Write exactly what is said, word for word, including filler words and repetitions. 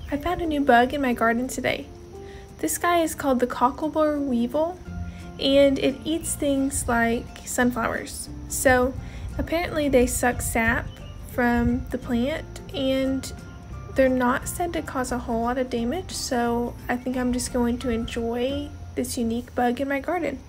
I found a new bug in my garden today. This guy is called the Cocklebur Weevil, and it eats things like sunflowers. So apparently they suck sap from the plant, and they're not said to cause a whole lot of damage, so I think I'm just going to enjoy this unique bug in my garden.